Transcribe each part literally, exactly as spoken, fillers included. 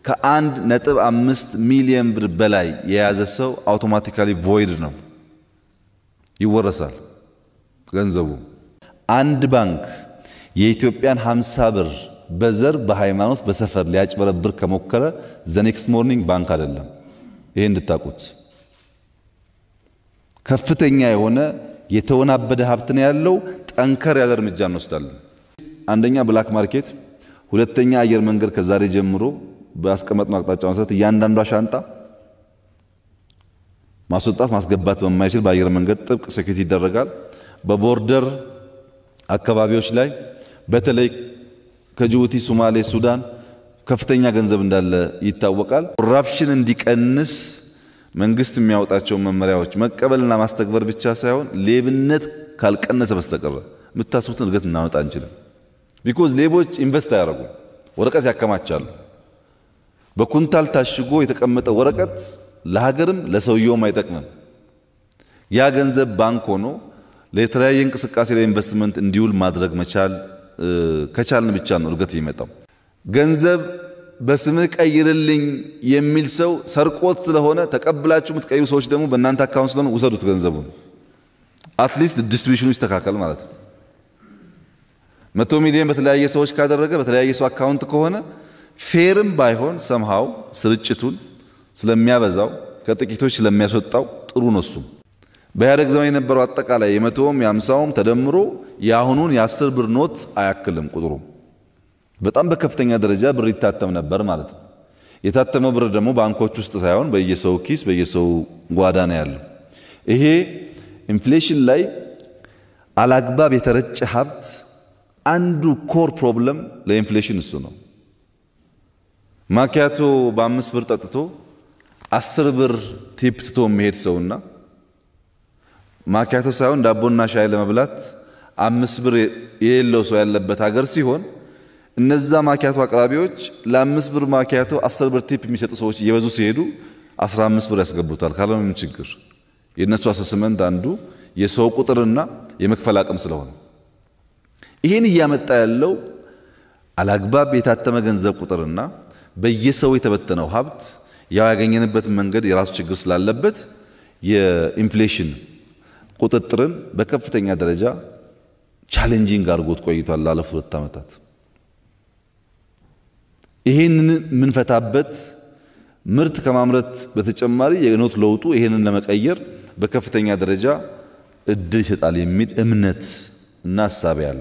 ከአንድ ነጥብ አምስት ሚሊዮን ብር በላይ የያዘ ሰው አውቶማቲካሊ ቮይድ ነው፣ ይወረሳል ገንዘቡ። አንድ ባንክ የኢትዮጵያን ሃምሳ ብር በዘር በሃይማኖት በሰፈር ሊያጭበረብር ከሞከረ ዘ ኔክስት ሞርኒንግ ባንክ አይደለም። ይሄ እንድታቁት። ከፍተኛ የሆነ የተወናበደ ሀብት ነው ያለው። ጠንከር ያለ እርምጃ እንወስዳለን። አንደኛ ብላክ ማርኬት፣ ሁለተኛ አየር መንገድ ከዛሬ ጀምሮ በአስቀመጥነው አቅጣጫ መሰረት እያንዳንዷ ሻንጣ ማስወጣት ማስገባት በማይችል በአየር መንገድ ጥብቅ ሴኩሪቲ ይደረጋል። በቦርደር አካባቢዎች ላይ በተለይ ከጅቡቲ፣ ሶማሌ፣ ሱዳን ከፍተኛ ገንዘብ እንዳለ ይታወቃል። ኮራፕሽን እንዲቀንስ መንግስት የሚያወጣቸው መመሪያዎች መቀበልና ማስተግበር ብቻ ሳይሆን ሌብነት ካልቀነሰ በስተቀር የምታስቡትን እድገት እናመጣ አንችልም። ቢኮዝ ሌቦች ኢንቨስት ያደርጉ ወረቀት ያከማቻሉ። በኩንታል ታሽጎ የተቀመጠ ወረቀት ለሀገርም ለሰውየውም አይጠቅምም። ያ ገንዘብ ባንክ ሆኖ ለተለያየ እንቅስቃሴ ለኢንቨስትመንት እንዲውል ማድረግ መቻል ከቻልን ብቻ ነው እድገት የሚመጣው። ገንዘብ በስምህ ቀይርልኝ የሚል ሰው ሰርቆት ስለሆነ ተቀብላችሁ የምትቀይሩ ሰዎች ደግሞ በእናንተ አካውንት ስለሆነ ውሰዱት ገንዘቡን። አትሊስት ዲስትሪቢዩሽኑ ይስተካከል ማለት ነው። መቶ ሚሊዮን በተለያየ ሰዎች ካደረገ በተለያየ ሰው አካውንት ከሆነ ፌርም ባይሆን ሰምሃው ስርጭቱን ስለሚያበዛው ከጥቂቶች ስለሚያስወጣው ጥሩ ነው። እሱም በኢህአዴግ ዘመን የነበረው አጠቃላይ የመቶም የአምሳውም ተደምሮ የአሁኑን የአስር ብር ኖት አያክልም ቁጥሩ። በጣም በከፍተኛ ደረጃ ብር ይታተም ነበር ማለት ነው። የታተመው ብር ደግሞ ባንኮች ውስጥ ሳይሆን በየሰው ኪስ በየሰው ጓዳ ነው ያለው። ይሄ ኢንፍሌሽን ላይ አላግባብ የተረጨ ሀብት አንዱ ኮር ፕሮብለም ለኢንፍሌሽን እሱ ነው። ማኪያቶ በአምስት ብር ጠጥቶ አስር ብር ቲፕ ትቶ የሚሄድ ሰውና ማኪያቶ ሳይሆን ዳቦና ሻይ ለመብላት አምስት ብር የሌለው ሰው ያለበት ሀገር ሲሆን እነዛ ማኪያቶ አቅራቢዎች ለአምስት ብር ማኪያቶ አስር ብር ቲፕ የሚሰጡ ሰዎች እየበዙ ሲሄዱ አስራ አምስት ብር ያስገቡታል። ካልሆነ ምን ችግር? የነሱ አሰስመንት አንዱ የሰው ቁጥርና የመክፈል አቅም ስለሆነ ይሄን እያመጣ ያለው አላግባብ የታተመ ገንዘብ ቁጥርና በየሰው የተበተነው ሀብት ያው ያገኘንበት መንገድ የራሱ ችግር ስላለበት የኢንፍሌሽን ቁጥጥርን በከፍተኛ ደረጃ ቻሌንጂንግ አድርጎት ቆይቷል ላለፉት ሁለት ዓመታት። ይሄንን ምንፈታበት ምርት ከማምረት በተጨማሪ የኖት ለውጡ ይሄንን ለመቀየር በከፍተኛ ደረጃ እድል ይሰጣል የሚል እምነት እና ሐሳብ ያለ።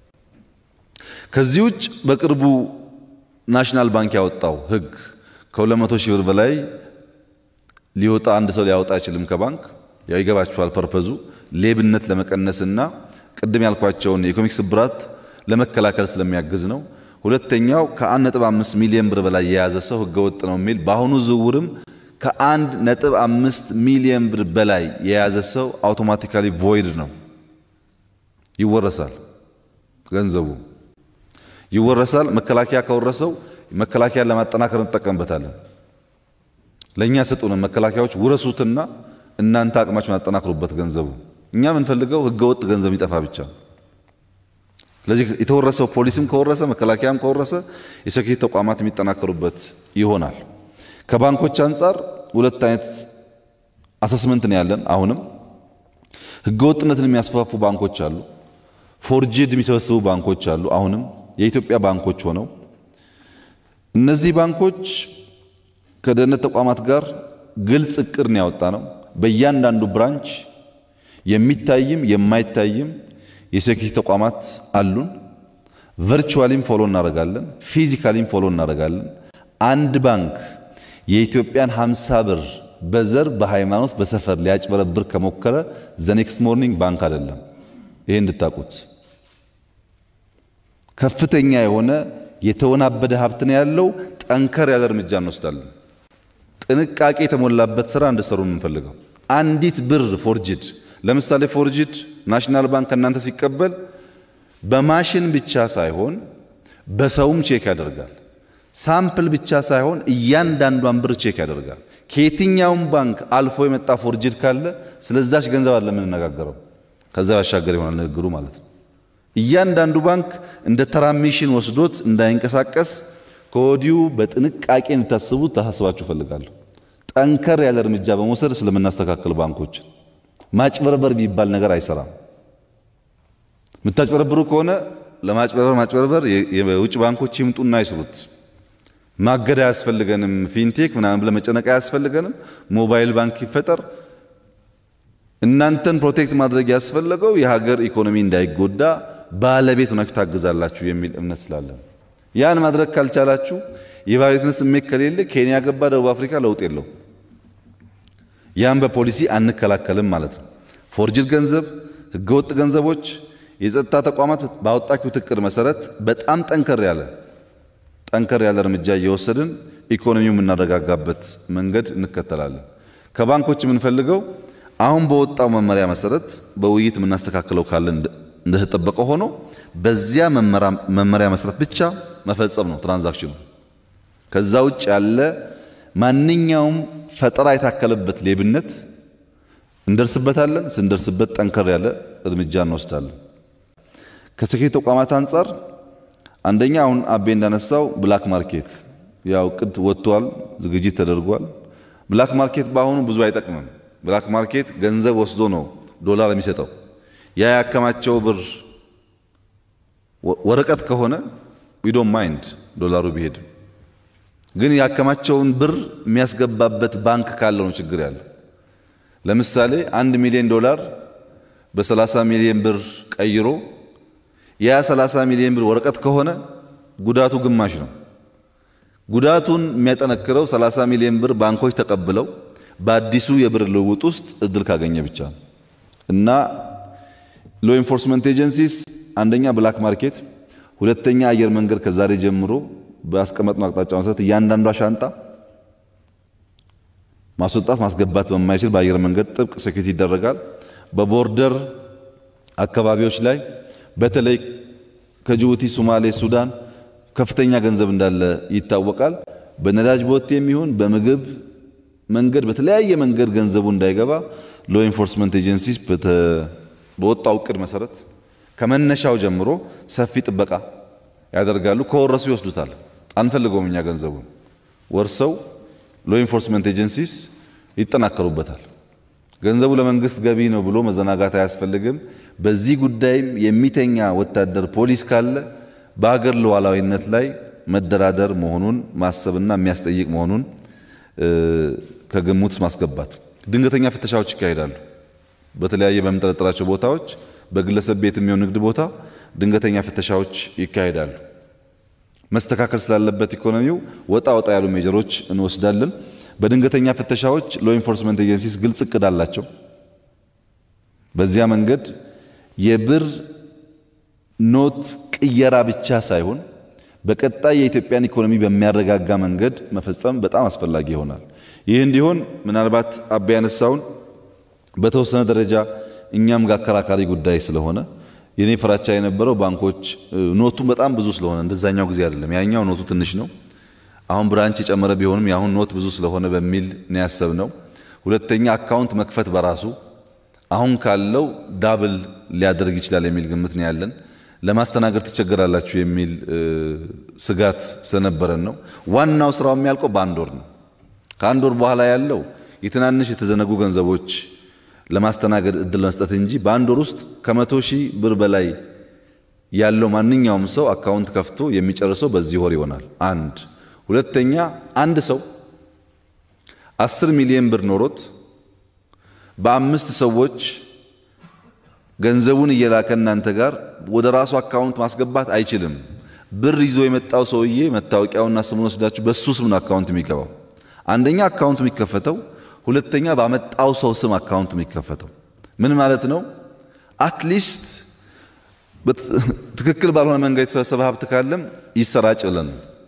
ከዚህ ውጭ በቅርቡ ናሽናል ባንክ ያወጣው ህግ ከሁለት መቶ ሺህ ብር በላይ ሊወጣ አንድ ሰው ሊያወጣ አይችልም ከባንክ። ያው ይገባችኋል ፐርፐዙ ሌብነት ለመቀነስና ቅድም ያልኳቸውን የኢኮኖሚክ ስብራት ለመከላከል ስለሚያግዝ ነው። ሁለተኛው ከአንድ ነጥብ አምስት ሚሊዮን ብር በላይ የያዘ ሰው ህገወጥ ነው የሚል በአሁኑ ዝውውርም ከአንድ ነጥብ አምስት ሚሊዮን ብር በላይ የያዘ ሰው አውቶማቲካሊ ቮይድ ነው፣ ይወረሳል ገንዘቡ ይወረሳል። መከላከያ ከወረሰው መከላከያ ለማጠናከር እንጠቀምበታለን። ለኛ ሰጡን መከላከያዎች ውረሱትና እናንተ አቅማችሁን አጠናክሩበት ገንዘቡ። እኛ የምንፈልገው ህገወጥ ገንዘብ ይጠፋ ብቻ። ስለዚህ የተወረሰው ፖሊስም ከወረሰ መከላከያም ከወረሰ የሴኩሪቲ ተቋማት የሚጠናከሩበት ይሆናል። ከባንኮች አንፃር ሁለት አይነት አሰስመንት ነው ያለን። አሁንም ህገወጥነትን የሚያስፋፉ ባንኮች አሉ፣ ፎርጅድ የሚሰበስቡ ባንኮች አሉ። አሁንም የኢትዮጵያ ባንኮች ሆነው እነዚህ ባንኮች ከደህንነት ተቋማት ጋር ግልጽ እቅድ ነው ያወጣ ነው። በእያንዳንዱ ብራንች የሚታይም የማይታይም የሴኩሪቲ ተቋማት አሉን። ቨርቹዋሊም ፎሎ እናደርጋለን፣ ፊዚካሊም ፎሎ እናደርጋለን። አንድ ባንክ የኢትዮጵያን ሃምሳ ብር በዘር በሃይማኖት በሰፈር ሊያጭበረብር ከሞከረ ዘ ኔክስት ሞርኒንግ ባንክ አይደለም። ይሄ እንድታቁት። ከፍተኛ የሆነ የተወናበደ ሀብት ነው ያለው። ጠንከር ያለ እርምጃ እንወስዳለን። ጥንቃቄ የተሞላበት ስራ እንድሰሩ እንፈልገው። አንዲት ብር ፎርጅድ ለምሳሌ ፎርጅድ ናሽናል ባንክ እናንተ ሲቀበል በማሽን ብቻ ሳይሆን በሰውም ቼክ ያደርጋል። ሳምፕል ብቻ ሳይሆን እያንዳንዷን ብር ቼክ ያደርጋል። ከየትኛውም ባንክ አልፎ የመጣ ፎርጅድ ካለ ስለዛች ገንዘብ አለ ምን እናጋገረው ከዛ ያሻገር ይሆናል ንግግሩ ማለት ነው። እያንዳንዱ ባንክ እንደ ተራሚሽን ወስዶት እንዳይንቀሳቀስ ከወዲሁ በጥንቃቄ እንድታስቡት ታሳስባችሁ ፈልጋለሁ። ጠንከር ያለ እርምጃ በመውሰድ ስለምናስተካክል ባንኮች ማጭበርበር ቢባል ነገር አይሰራም። ምታጭበረብሩ ከሆነ ለማጭበርበር ማጭበርበር የውጭ ባንኮች ይምጡና ይስሩት። ማገድ አያስፈልገንም፣ ፊንቴክ ምናምን ብለ መጨነቅ አያስፈልገንም። ሞባይል ባንክ ይፈጠር። እናንተን ፕሮቴክት ማድረግ ያስፈልገው የሀገር ኢኮኖሚ እንዳይጎዳ ባለቤት ሆናችሁ ታግዛላችሁ የሚል እምነት ስላለን ያን ማድረግ ካልቻላችሁ የባለቤትነት ስሜት ከሌለ ኬንያ ገባ ደቡብ አፍሪካ ለውጥ የለው። ያን በፖሊሲ አንከላከልም ማለት ነው። ፎርጅድ ገንዘብ፣ ህገወጥ ገንዘቦች የጸጥታ ተቋማት ባወጣችው እቅድ መሰረት በጣም ጠንከር ያለ ጠንከር ያለ እርምጃ እየወሰድን ኢኮኖሚው የምናረጋጋበት መንገድ እንከተላለን። ከባንኮች የምንፈልገው አሁን በወጣው መመሪያ መሰረት በውይይት የምናስተካክለው ካለ እንደተጠበቀ ሆኖ በዚያ መመሪያ መሰረት ብቻ መፈጸም ነው ትራንዛክሽኑ። ከዛ ውጭ ያለ ማንኛውም ፈጠራ የታከለበት ሌብነት እንደርስበታለን። ስንደርስበት ጠንከር ያለ እርምጃ እንወስዳለን። ከሴኩሪቲ ተቋማት አንፃር አንደኛ አሁን አቤ እንዳነሳው ብላክ ማርኬት ያው ቅድ ወጥቷል፣ ዝግጅት ተደርጓል። ብላክ ማርኬት ባሁኑ ብዙ አይጠቅምም። ብላክ ማርኬት ገንዘብ ወስዶ ነው ዶላር የሚሰጠው። ያ ያከማቸው ብር ወረቀት ከሆነ we don't mind ዶላሩ ቢሄድ፣ ግን ያከማቸውን ብር የሚያስገባበት ባንክ ካለው ነው ችግር ያለው። ለምሳሌ አንድ ሚሊዮን ዶላር በ30 ሚሊዮን ብር ቀይሮ ያ ሰላሳ ሚሊዮን ብር ወረቀት ከሆነ ጉዳቱ ግማሽ ነው። ጉዳቱን የሚያጠነክረው ሰላሳ ሚሊዮን ብር ባንኮች ተቀብለው በአዲሱ የብር ልውውጥ ውስጥ እድል ካገኘ ብቻ እና ሎ ኢንፎርስመንት ኤጀንሲስ አንደኛ ብላክ ማርኬት፣ ሁለተኛ አየር መንገድ ከዛሬ ጀምሮ በአስቀመጥነው አቅጣጫ መሰረት እያንዳንዷ ሻንጣ ማስወጣት ማስገባት በማይችል በአየር መንገድ ጥብቅ ሴኩሪቲ ይደረጋል። በቦርደር አካባቢዎች ላይ በተለይ ከጅቡቲ፣ ሶማሌ፣ ሱዳን ከፍተኛ ገንዘብ እንዳለ ይታወቃል። በነዳጅ ቦቴም ይሁን በምግብ መንገድ በተለያየ መንገድ ገንዘቡ እንዳይገባ ሎ ኢንፎርስመንት ኤጀንሲስ በወጣው እቅድ መሰረት ከመነሻው ጀምሮ ሰፊ ጥበቃ ያደርጋሉ። ከወረሱ ይወስዱታል። አንፈልገውም እኛ ገንዘቡን ወርሰው ሎ ኢንፎርስመንት ኤጀንሲስ ይጠናከሩበታል። ገንዘቡ ለመንግስት ገቢ ነው ብሎ መዘናጋት አያስፈልግም። በዚህ ጉዳይም የሚተኛ ወታደር ፖሊስ ካለ በአገር ሉዓላዊነት ላይ መደራደር መሆኑን ማሰብና የሚያስጠይቅ መሆኑን ከግምት ማስገባት። ድንገተኛ ፍተሻዎች ይካሄዳሉ። በተለያየ በመጠረጠራቸው ቦታዎች በግለሰብ ቤት የሚሆን ንግድ ቦታ ድንገተኛ ፍተሻዎች ይካሄዳሉ። መስተካከል ስላለበት ኢኮኖሚው ወጣ ወጣ ያሉ ሜጀሮች እንወስዳለን። በድንገተኛ ፍተሻዎች ሎ ኢንፎርስመንት ኤጀንሲስ ግልጽ እቅድ አላቸው። በዚያ መንገድ የብር ኖት ቅየራ ብቻ ሳይሆን በቀጣይ የኢትዮጵያን ኢኮኖሚ በሚያረጋጋ መንገድ መፈጸም በጣም አስፈላጊ ይሆናል። ይህ እንዲሆን ምናልባት አባ ያነሳውን በተወሰነ ደረጃ እኛም ጋር አከራካሪ ጉዳይ ስለሆነ የኔ ፍራቻ የነበረው ባንኮች ኖቱ በጣም ብዙ ስለሆነ እንደዛኛው ጊዜ አይደለም። ያኛው ኖቱ ትንሽ ነው። አሁን ብራንች የጨመረ ቢሆንም ያሁን ኖት ብዙ ስለሆነ በሚል ነው ያሰብነው። ሁለተኛ አካውንት መክፈት በራሱ አሁን ካለው ዳብል ሊያደርግ ይችላል የሚል ግምት ነው ያለን። ለማስተናገድ ትቸገራላችሁ የሚል ስጋት ስለነበረን ነው። ዋናው ስራው የሚያልቀው በአንድ ወር ነው። ከአንድ ወር በኋላ ያለው የትናንሽ የተዘነጉ ገንዘቦች ለማስተናገድ እድል መስጠት እንጂ በአንድ ወር ውስጥ ከመቶ ሺህ ብር በላይ ያለው ማንኛውም ሰው አካውንት ከፍቶ የሚጨርሰው በዚህ ወር ይሆናል። አንድ ሁለተኛ አንድ ሰው አስር ሚሊዮን ብር ኖሮት በአምስት ሰዎች ገንዘቡን እየላከ እናንተ ጋር ወደ ራሱ አካውንት ማስገባት አይችልም። ብር ይዞ የመጣው ሰውዬ መታወቂያውና ስሙን ወስዳችሁ በሱ ስም ነው አካውንት የሚገባው። አንደኛ አካውንት የሚከፈተው፣ ሁለተኛ ባመጣው ሰው ስም አካውንት የሚከፈተው። ምን ማለት ነው? አትሊስት ትክክል ባልሆነ መንገድ የተሰበሰበ ሀብት ካለም ይሰራጭልን።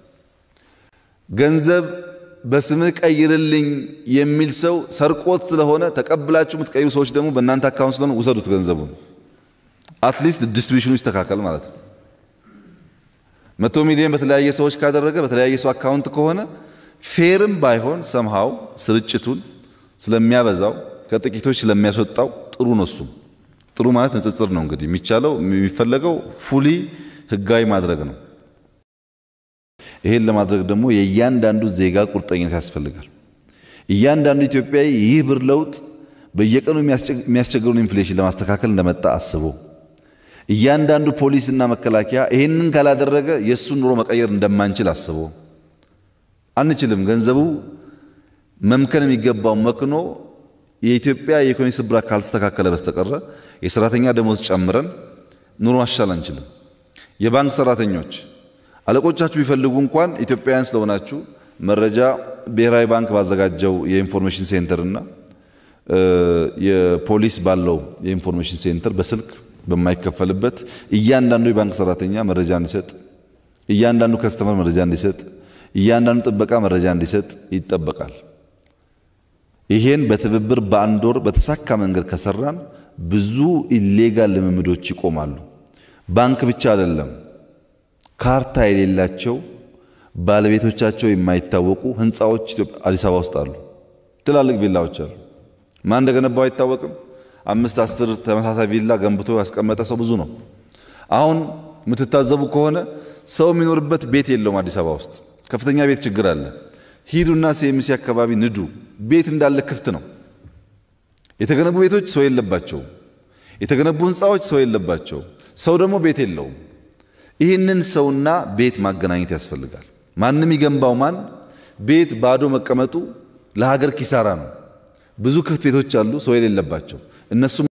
ገንዘብ በስምህ ቀይርልኝ የሚል ሰው ሰርቆት ስለሆነ ተቀብላችሁ የምትቀይሩ ሰዎች ደግሞ በእናንተ አካውንት ስለሆነ ውሰዱት ገንዘቡን። አትሊስት ዲስትሪቢዩሽኑ ይስተካከል ማለት ነው። መቶ ሚሊዮን በተለያየ ሰዎች ካደረገ በተለያየ ሰው አካውንት ከሆነ ፌርም ባይሆን ሰምሃው ስርጭቱን ስለሚያበዛው ከጥቂቶች ስለሚያስወጣው ጥሩ ነው። እሱም ጥሩ ማለት ንጽጽር ነው። እንግዲህ የሚቻለው የሚፈለገው ፉሊ ህጋዊ ማድረግ ነው። ይሄን ለማድረግ ደግሞ የእያንዳንዱ ዜጋ ቁርጠኝነት ያስፈልጋል። እያንዳንዱ ኢትዮጵያዊ ይህ ብር ለውጥ በየቀኑ የሚያስቸግረውን ኢንፍሌሽን ለማስተካከል እንደመጣ አስቦ እያንዳንዱ ፖሊስና መከላከያ ይሄንን ካላደረገ የሱን ኑሮ መቀየር እንደማንችል አስቦ አንችልም ገንዘቡ መምከን የሚገባው መክኖ የኢትዮጵያ የኢኮኖሚ ስብራት ካልተስተካከለ በስተቀር የሰራተኛ ደሞዝ ጨምረን ኑሮ ማሻሻል አንችልም። የባንክ ሰራተኞች አለቆቻችሁ ቢፈልጉ እንኳን ኢትዮጵያውያን ስለሆናችሁ መረጃ ብሔራዊ ባንክ ባዘጋጀው የኢንፎርሜሽን ሴንተር እና የፖሊስ ባለው የኢንፎርሜሽን ሴንተር በስልክ በማይከፈልበት እያንዳንዱ የባንክ ሰራተኛ መረጃ እንዲሰጥ፣ እያንዳንዱ ከስተመር መረጃ እንዲሰጥ፣ እያንዳንዱ ጥበቃ መረጃ እንዲሰጥ ይጠበቃል። ይሄን በትብብር በአንድ ወር በተሳካ መንገድ ከሰራን ብዙ ኢሌጋል ልምምዶች ይቆማሉ። ባንክ ብቻ አይደለም፣ ካርታ የሌላቸው ባለቤቶቻቸው የማይታወቁ ህንጻዎች አዲስ አበባ ውስጥ አሉ። ትላልቅ ቪላዎች አሉ። ማን እንደገነባው አይታወቅም። አምስት አስር ተመሳሳይ ቪላ ገንብቶ ያስቀመጠ ሰው ብዙ ነው። አሁን የምትታዘቡ ከሆነ ሰው የሚኖርበት ቤት የለውም። አዲስ አበባ ውስጥ ከፍተኛ ቤት ችግር አለ። ሂዱና ሲኤምሲ አካባቢ ንዱ፣ ቤት እንዳለ ክፍት ነው። የተገነቡ ቤቶች ሰው የለባቸው፣ የተገነቡ ህንጻዎች ሰው የለባቸው። ሰው ደግሞ ቤት የለውም። ይህንን ሰውና ቤት ማገናኘት ያስፈልጋል። ማንም ይገንባው ማን ቤት ባዶ መቀመጡ ለሀገር ኪሳራ ነው። ብዙ ክፍት ቤቶች አሉ ሰው የሌለባቸው እነሱ